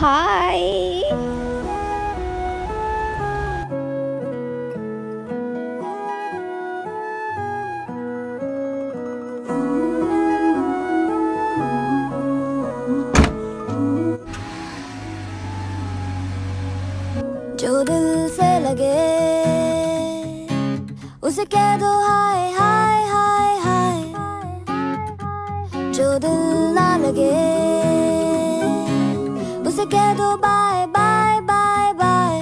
हाय। जो दिल से लगे उसे कह दो हाय हाय हाय हाय। जो दिल ना लगे उसे कह दो बाय बाय बाय बाय।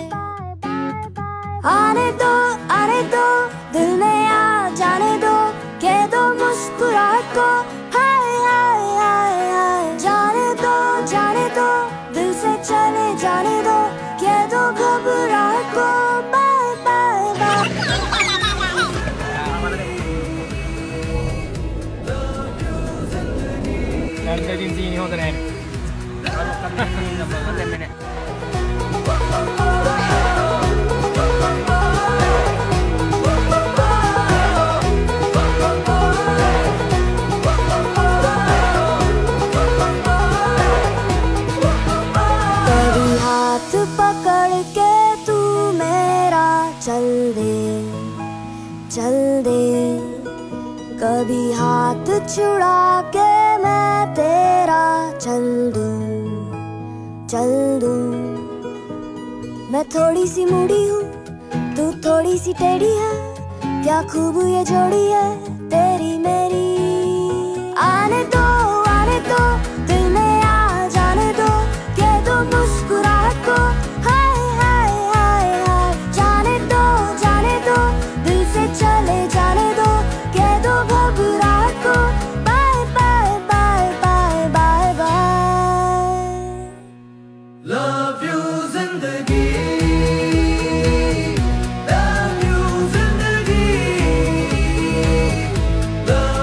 आने दो दिल में आ जाने दो, कह दो मुस्कुराहट को हाय हाय हाय हाय। जाने दो दिल से चले जाने दो, कह दो घबराहट को बाय बाय बाय। कभी हाथ पकड़ के तू मेरा चल दे, कभी हाथ छुड़ा के मैं तेरा चल दूं। मैं थोड़ी सी मूडी हूँ, तू थोड़ी सी टेढ़ी है, क्या खूब ये जोड़ी है तेरी मेरी। आने दो दिल में आ जाने दो, कह दो मुस्कुराहट को हाय हाय हाय हाय। जाने दो दिल से चले जाने दो, कह दो घबराहट को bye bye bye bye bye bye. Love you जिंदगी, लव यू जिंदगी, लव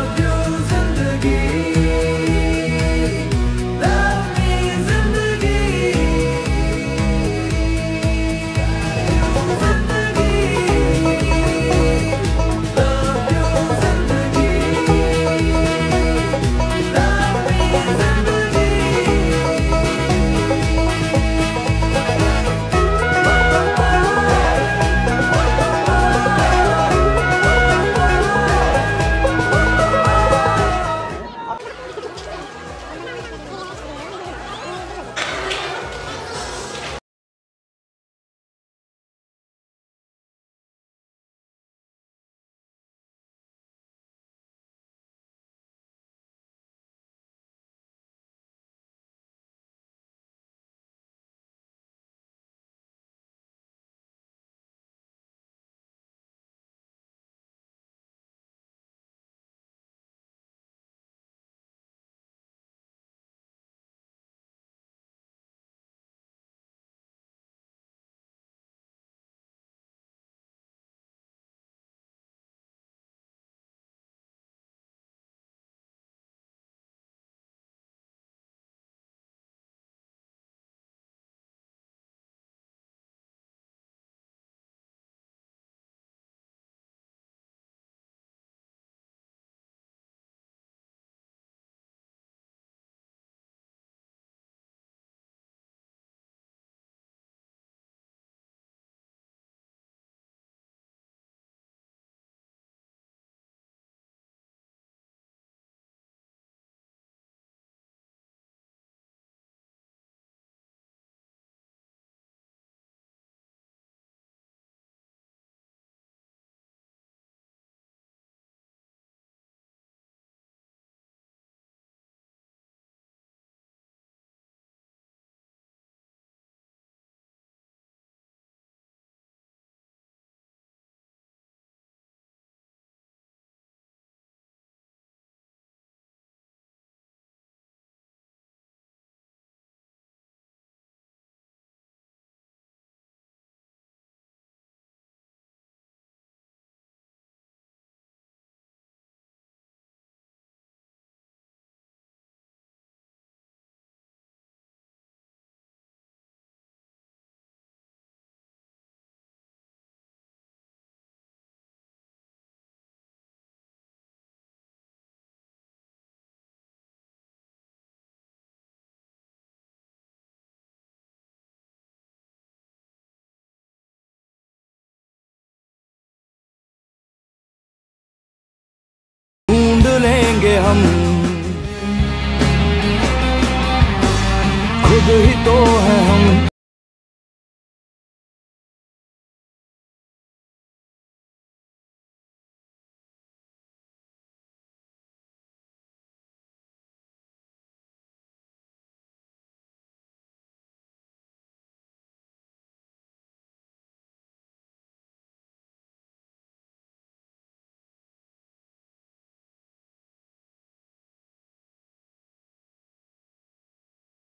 हम खुद ही तो हैं